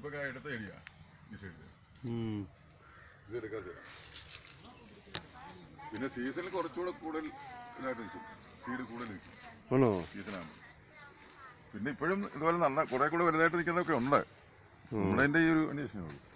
ഇതിപ്പോ എടുത്ത ഏരിയ ഈ സൈഡിൽ ഇത് എടുക്കാതെ. പിന്നെ സീസണിൽ കുറച്ചുകൂടെ കൂടുതൽ ഇതായിട്ട് നിൽക്കും, സീഡ് കൂടുതൽ നിൽക്കും സീസണാകുമ്പോൾ. പിന്നെ ഇപ്പോഴും ഇതുപോലെ കുറെ കൂടെ വലുതായിട്ട് നിൽക്കുന്നതൊക്കെ ഉണ്ട്. നമ്മുടെ ഈ ഒരു കണ്ടീഷനേ ഉള്ളൂ.